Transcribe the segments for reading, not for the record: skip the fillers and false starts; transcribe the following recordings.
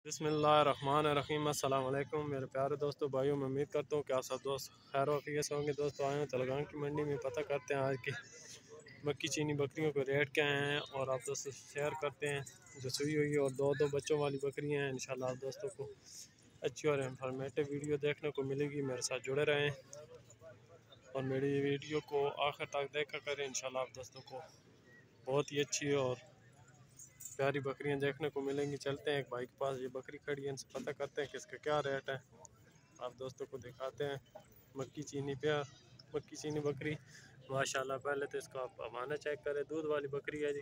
बिस्मिल्लाहिर्रहमानिर्रहीम। अस्सलाम वालेकुम मेरे प्यारे दोस्तों भाइयों, मैं उम्मीद करता हूँ कि आप सब दोस्त खैर वाफियत से होंगे। दोस्तों आए हैं तलगान की मंडी में, पता करते हैं आज की मक्की चीनी बकरियों के रेट क्या हैं और आप दोस्तों से शेयर करते हैं जो सुई हुई और दो बच्चों वाली बकरियाँ हैं। इंशाल्लाह आप दोस्तों को अच्छी और इन्फॉर्मेटिव वीडियो देखने को मिलेगी। मेरे साथ जुड़े रहें और मेरी वीडियो को आखिर तक देखा करें। इंशाल्लाह आप दोस्तों को बहुत ही अच्छी और प्यारी बकरियां देखने को मिलेंगी। चलते हैं एक भाई के पास, ये बकरी खड़ी है, इनसे पता करते हैं कि इसका क्या रेट है। आप दोस्तों को दिखाते हैं मक्की चीनी बकरी माशाल्लाह। पहले तो इसका आप पैमाना चेक करें, दूध वाली बकरी है जी।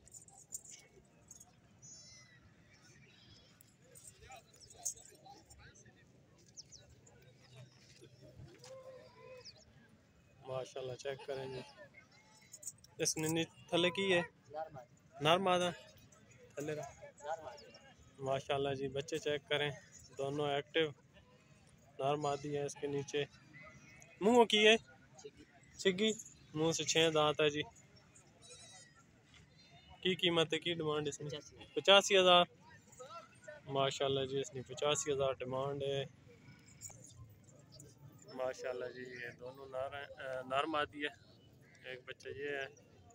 माशाल्लाह चेक करें जी। इसने थले की है नर थले माशाल्लाह जी। बच्चे चेक करें, दोनों एक्टिव नर मादी है। इसके नीचे मुँह की है छिगी, मुँह से 6 दांत है जी। की कीमत है, की डिमांड इसमें 85,000 माशाल्लाह जी। इसकी 85,000 डिमांड है माशाल्लाह जी। ये दोनों नर मादी है, एक बच्चा ये है।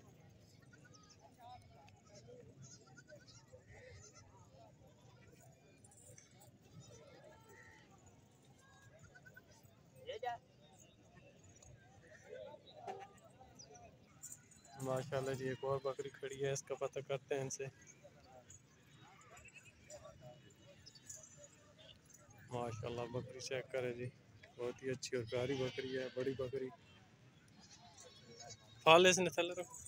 माशाल्लाह जी। एक और बकरी खड़ी है, इसका पता करते हैं इनसे। माशाल्लाह बकरी चेक करें जी, बहुत ही अच्छी और प्यारी बकरी है, बड़ी बकरी। फाल इसने थले रखो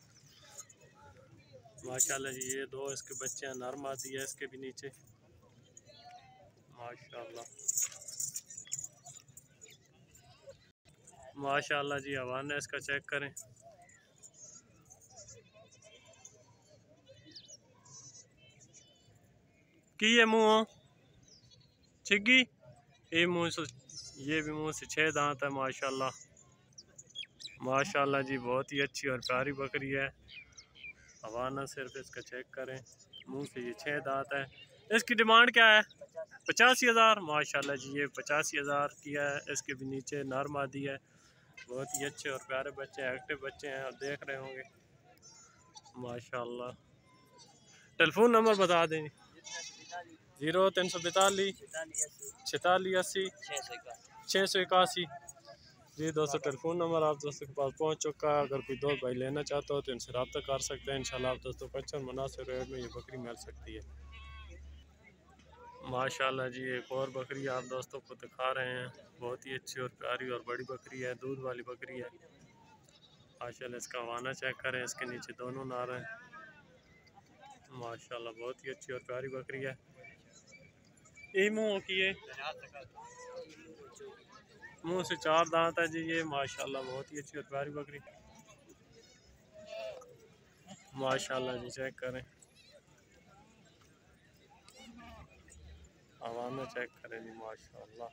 माशाल्लाह जी। ये दो इसके बच्चे हैं, नर मादी है इसके भी नीचे माशाल्लाह। माशाल्लाह जी। हवाना इसका चेक करें, की ये मुँह छिगी, ये मुँह से, ये भी मुँह से 6 दांत है माशाल्लाह। माशाल्लाह जी, बहुत ही अच्छी और प्यारी बकरी है। हवाना सिर्फ इसका चेक करें, मुंह से ये 6 दांत है। इसकी डिमांड क्या है? 85,000 माशाल्लाह जी। ये 85,000 की है। इसके भी नीचे नर मादी है, बहुत ही अच्छे और प्यारे बच्चे हैं, एक्टिव बच्चे हैं, आप देख रहे होंगे माशाल्लाह। टेलीफोन नंबर बता दें। 0342 46 80 681 जी। दोस्तों टेलीफोन नंबर आप दोस्तों के पास पहुंच चुका है। अगर कोई दोस्त भाई लेना चाहता हो तो इनसे रब्ता कर सकते हैं। इंशाल्लाह आप दोस्तों को अच्छा मुनासिब रेट में ये बकरी मिल सकती है माशाल्लाह जी। एक और बकरी आप दोस्तों को दिखा रहे हैं, बहुत ही अच्छी और प्यारी और बड़ी बकरी है, दूध वाली बकरी है माशाल्लाह। इसका हवाना चेक करें, इसके नीचे दोनों नार हैं माशाल्लाह। बहुत ही अच्छी और प्यारी बकरी है। यही मुँह की है, मुँह से 4 दांत है जी ये माशाल्लाह। बहुत ही अच्छी और प्यारी बकरी माशाल्लाह जी। चेक करें, हवाना चेक करें जी माशाल्लाह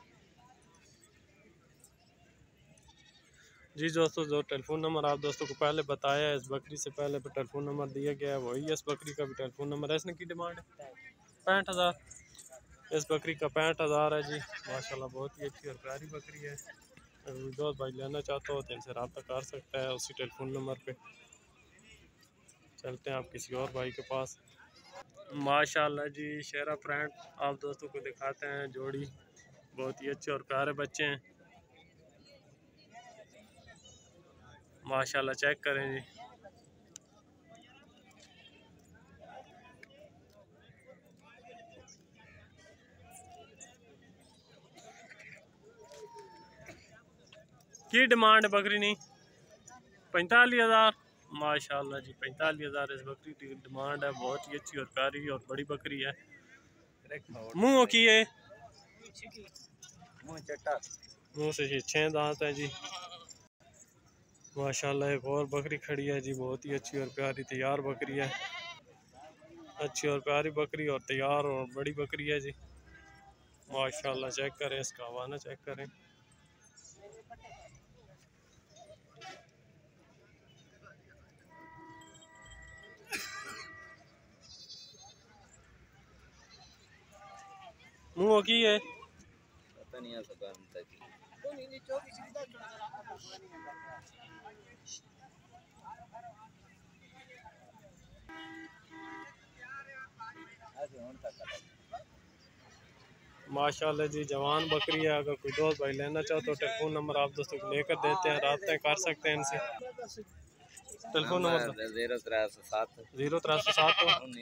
जी। दोस्तों जो टेलीफोन नंबर आप दोस्तों को पहले बताया है, इस बकरी से पहले पर टेलीफोन नंबर दिया गया है, वही इस बकरी का भी टेलीफोन नंबर है। इसने की डिमांड है 65,000, इस बकरी का 65,000 है जी माशाल्लाह। बहुत ही अच्छी और प्यारी बकरी है। अगर दोस्त भाई लेना चाहता हो तो इनसे रब्ता कर सकता है उसी टेलीफोन नंबर पे। चलते हैं आप किसी और भाई के पास। माशाल्लाह जी। शेरा फ्रेंड आप दोस्तों को दिखाते हैं, जोड़ी बहुत ही अच्छे और प्यारे बच्चे हैं माशाल्लाह। चेक करें जी, की डिमांड है बकरी नहीं 45,000 माशाल्लाह जी। 45,000 इस बकरी की डिमांड है। बहुत ही अच्छी और प्यारी और बड़ी बकरी है। मुँह की है, मुँह से 6 दांत है जी माशाल्लाह। एक और बकरी खड़ी है जी, बहुत ही अच्छी और प्यारी तैयार बकरी है, अच्छी और प्यारी बकरी और तैयार और बड़ी बकरी है जी माशाल्लाह। चेक करें, इसका हवाना चेक करें। मुँह की है पता नहीं माशाल्लाह जी जवान बकरी है। अगर कोई दोस्त भाई लेना चाहो तो टेलीफोन नंबर आप दोस्तों को लेकर देते हैं, राब्ता कर सकते हैं इनसे। टेलीफोन नंबर 0307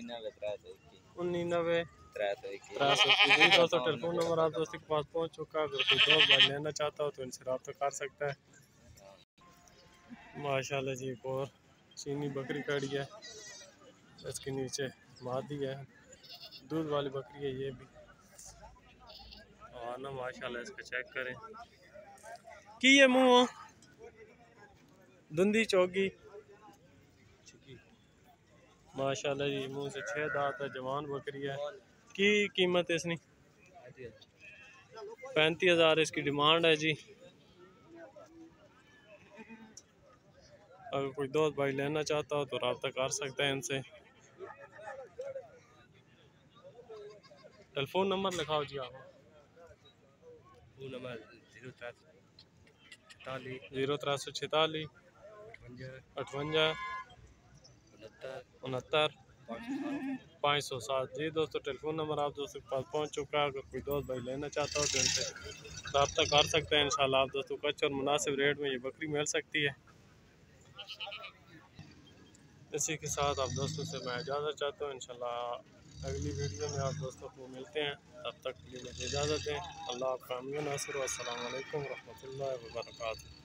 99 दोस्तों टेलीफोन नंबर आप दोस्तों के पास पहुंच चुका है। अगर कोई दोस्त भाई लेना चाहता हो तो इनसे राब्ता कर सकता है। माशाल्लाह जी एक और चीनी बकरी खड़ी है, इसके नीचे मादी है, दूध वाली बकरी है ये भी। और ना माशाल्लाह इसका चेक करें कि ये मुँह धुंधी चौगी माशाल्लाह जी मुँह से 6 दांत है, जवान बकरी है। की कीमत है इसकी 35,000 इसकी डिमांड है जी। अगर कोई दोस्त भाई लेना चाहता हो तो रब्ता कर सकते हैं इनसे। टेलीफोन नंबर लिखाओ जी आप। फोन नंबर 0346 58 69 507 जी दोस्तों टेलीफोन नंबर आप दोस्तों के पास पहुंच चुका है। अगर कोई दोस्त भाई लेना चाहता हो तो इनसे रब्ता कर सकते हैं इंशाल्लाह। आप दोस्तों को अच्छे और मुनासिब रेट में ये बकरी मिल सकती है। इसी के साथ आप दोस्तों से मैं इजाज़त चाहता हूँ। इंशाल्लाह अगली वीडियो में आप दोस्तों को मिलते हैं, तब तक के लिए मुझे इजाज़त दें। अल्लाह आपका अमीन नासिर। अस्सलाम वालेकुम रहमतुल्लाहि व बरकातहू।